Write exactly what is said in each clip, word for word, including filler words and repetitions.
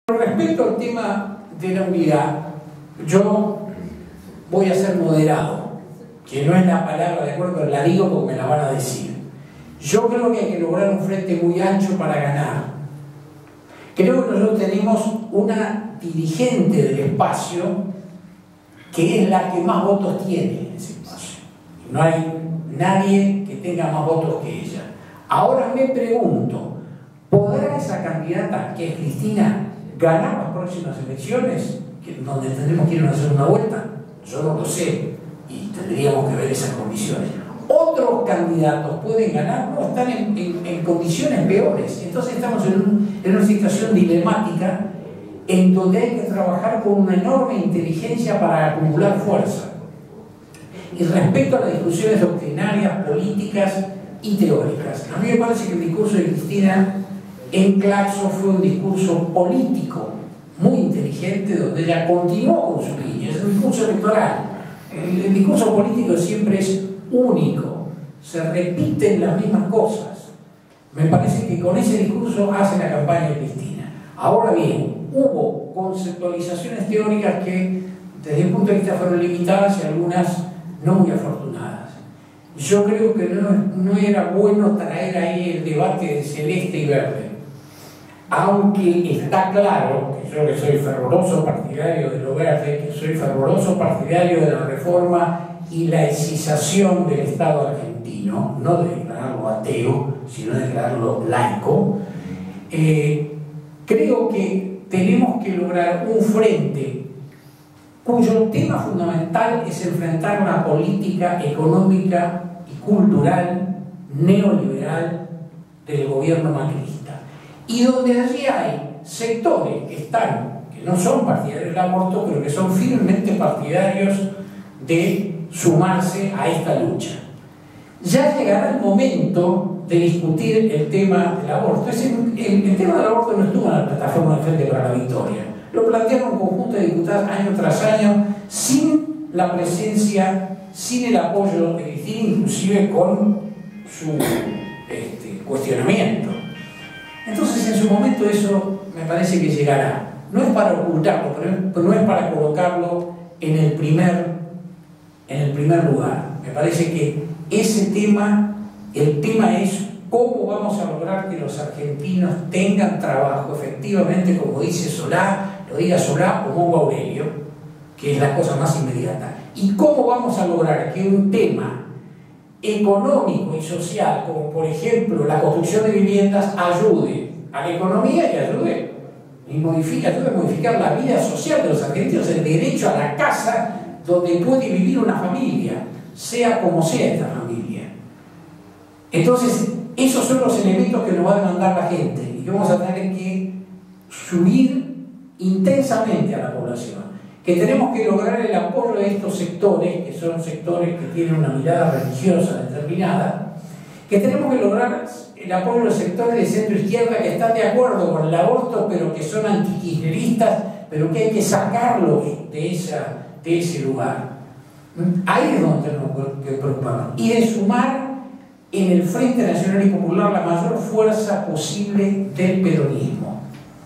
Respecto al tema de la unidad, yo voy a ser moderado, que no es la palabra, de acuerdo, la digo porque me la van a decir. Yo creo que hay que lograr un frente muy ancho para ganar. Creo que nosotros tenemos una dirigente del espacio que es la que más votos tiene en ese espacio. No hay nadie que tenga más votos que ella. Ahora me pregunto, ¿podrá esa candidata, que es Cristina, ganar las próximas elecciones, donde tendremos que ir a una segunda vuelta? Yo no lo sé y tendríamos que ver esas condiciones. Otros candidatos pueden ganar, no, están en, en, en condiciones peores. Entonces estamos en, un, en una situación dilemática en donde hay que trabajar con una enorme inteligencia para acumular fuerza. Y respecto a las discusiones doctrinarias, políticas y teóricas, a mí me parece que el discurso de Cristina en Claxo fue un discurso político muy inteligente, donde ella continuó con su línea. Es un discurso electoral. El, el discurso político siempre es único, se repiten las mismas cosas. Me parece que con ese discurso hace la campaña de Cristina. Ahora bien, hubo conceptualizaciones teóricas que desde mi punto de vista fueron limitadas y algunas no muy afortunadas. Yo creo que no, no era bueno traer ahí el debate de celeste y verde. Aunque está claro que yo que soy fervoroso partidario de lo verde, que soy fervoroso partidario de la reforma y la laicización del Estado argentino, no de declararlo ateo, sino de declararlo laico, eh, creo que tenemos que lograr un frente cuyo tema fundamental es enfrentar una política económica y cultural neoliberal del gobierno macrista. Y donde allí hay sectores que están, que no son partidarios del aborto, pero que son firmemente partidarios de sumarse a esta lucha. Ya llegará el momento de discutir el tema del aborto. Es el, el, el tema del aborto no estuvo en la plataforma del Frente para la Victoria. Lo plantearon un conjunto de diputados año tras año, sin la presencia, sin el apoyo de Cristina, inclusive con su este, cuestionamiento. Entonces, en su momento eso me parece que llegará. No es para ocultarlo, pero no es para colocarlo en el primer, en el primer lugar. Me parece que ese tema, el tema es cómo vamos a lograr que los argentinos tengan trabajo, efectivamente, como dice Solá, lo diga Solá o Mongo Aurelio, que es la cosa más inmediata. Y cómo vamos a lograr que un tema económico y social, como por ejemplo la construcción de viviendas, ayude a la economía y ayude y modifique, ayude a modificar la vida social de los argentinos, el derecho a la casa donde puede vivir una familia, sea como sea esta familia. Entonces, esos son los elementos que nos va a demandar la gente y que vamos a tener que subir intensamente a la población. Que tenemos que lograr el apoyo de estos sectores, que son sectores que tienen una mirada religiosa determinada, que tenemos que lograr el apoyo de los sectores de centro-izquierda que están de acuerdo con el aborto, pero que son antikirchneristas, pero que hay que sacarlos de, esa, de ese lugar. Ahí es donde tenemos que preocuparnos. Y de sumar en el Frente Nacional y Popular la mayor fuerza posible del peronismo.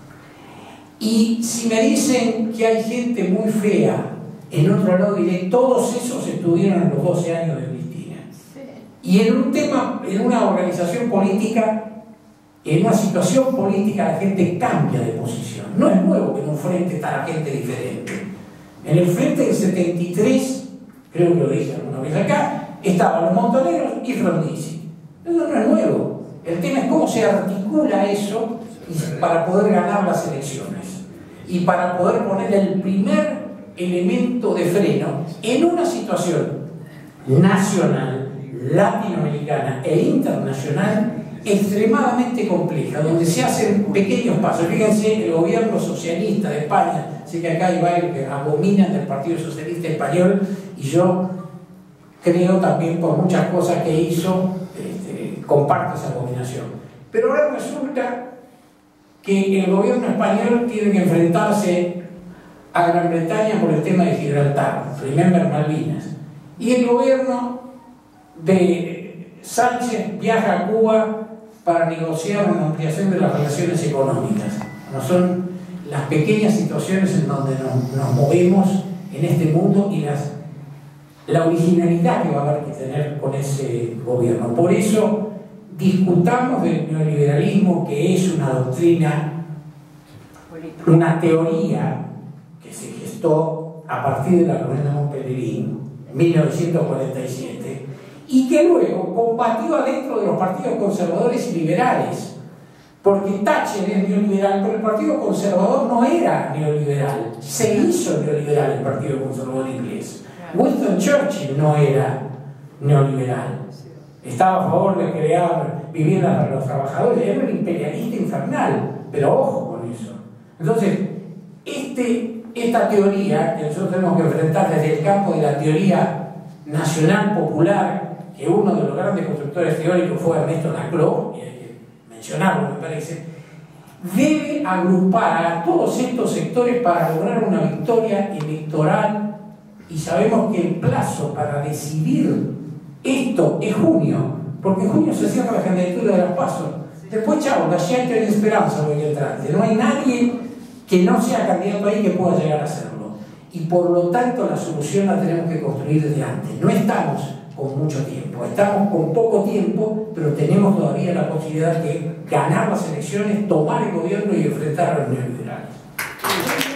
Y si me dicen que hay gente muy fea, en otro lado diré, todos esos estuvieron en los doce años de Cristina. Y en un tema, en una organización política, en una situación política, la gente cambia de posición. No es nuevo que en un frente está la gente diferente. En el frente del setenta y tres, creo que lo dije alguna vez acá, estaban los Montoneros y Frondizi. Eso no es nuevo. El tema es cómo se articula eso para poder ganar las elecciones y para poder poner el primer elemento de freno en una situación nacional, latinoamericana e internacional extremadamente compleja, donde se hacen pequeños pasos. Fíjense, el gobierno socialista de España, sé que acá hay varios que abominan del Partido Socialista Español, y yo creo también por muchas cosas que hizo, este, comparto esa abominación. Pero ahora resulta que el gobierno español tiene que enfrentarse a Gran Bretaña por el tema de Gibraltar, Remember Malvinas, y el gobierno de Sánchez viaja a Cuba para negociar una ampliación de las relaciones económicas. No son las pequeñas situaciones en donde nos, nos movemos en este mundo y las, la originalidad que va a haber que tener con ese gobierno. Por eso discutamos del neoliberalismo, que es una doctrina, una teoría que se gestó a partir de la reunión de Montpellerín en mil novecientos cuarenta y siete y que luego combatió adentro de los partidos conservadores y liberales. Porque Thatcher es neoliberal, pero el Partido Conservador no era neoliberal. Se hizo neoliberal el Partido Conservador inglés. Winston Churchill no era neoliberal. Estaba a favor de crear viviendas para los trabajadores. Era un imperialista infernal. Pero ojo con eso. Entonces, este, esta teoría que nosotros tenemos que enfrentar desde el campo de la teoría nacional popular, que uno de los grandes constructores teóricos fue Ernesto Laclau, mencionarlo me parece, debe agrupar a todos estos sectores para lograr una victoria electoral, y sabemos que el plazo para decidir esto es junio, porque en junio se cierra la candidatura de las PASO. Después, chao, la gente hay esperanza lo que entrante. No hay nadie que no sea candidato ahí que pueda llegar a serlo. Y por lo tanto la solución la tenemos que construir desde antes. No estamos con mucho tiempo, estamos con poco tiempo, pero tenemos todavía la posibilidad de ganar las elecciones, tomar el gobierno y enfrentar a los neoliberales.